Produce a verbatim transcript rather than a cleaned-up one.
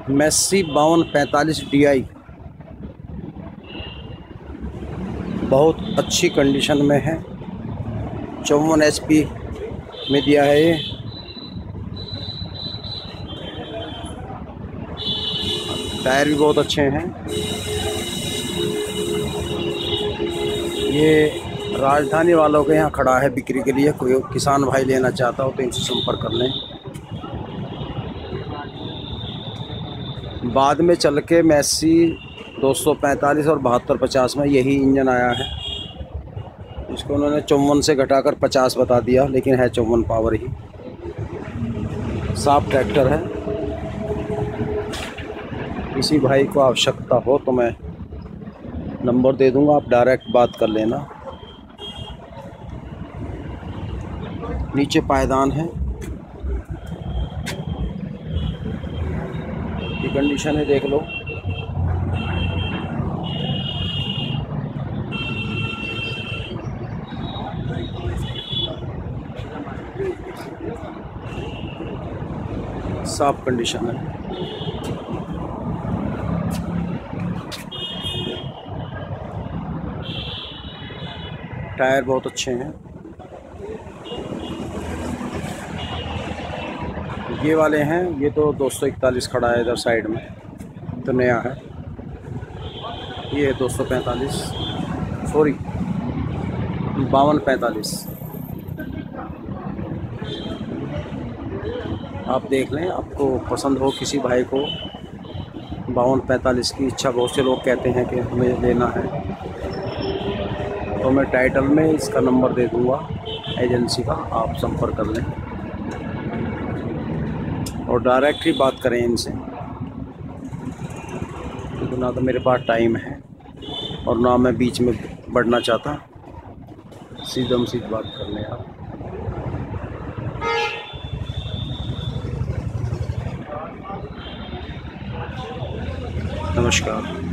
मैसी बावन पैंतालीस D I बहुत अच्छी कंडीशन में है। चौवन एच पी में दिया है ये। टायर भी बहुत अच्छे हैं। ये राजधानी वालों के यहाँ खड़ा है बिक्री के लिए। कोई किसान भाई लेना चाहता हो तो इनसे संपर्क कर लें। बाद में चल के मैसी दो सौ पैंतालीस और बहत्तर पचास में यही इंजन आया है। इसको उन्होंने चौवन से घटाकर पचास बता दिया, लेकिन है चौवन पावर ही। साफ ट्रैक्टर है। किसी भाई को आवश्यकता हो तो मैं नंबर दे दूंगा, आप डायरेक्ट बात कर लेना। नीचे पायदान है। ये कंडीशन है, देख लो। साफ कंडीशन है। टायर बहुत अच्छे हैं। ये वाले हैं, ये तो दो सौ इकतालीस खड़ा है इधर साइड में, तो नया है। ये दो सौ पैंतालीस सॉरी बावन पैंतालीस। आप देख लें, आपको पसंद हो किसी भाई को बावन पैंतालीस की इच्छा, बहुत से लोग कहते हैं कि हमें लेना है, तो मैं टाइटल में इसका नंबर दे दूंगा एजेंसी का, आप संपर्क कर लें और डायरेक्ट ही बात करें इनसे, क्योंकि ना तो मेरे पास टाइम है और ना मैं बीच में बढ़ना चाहता। सीधम सीधी बात कर लें आप। नमस्कार।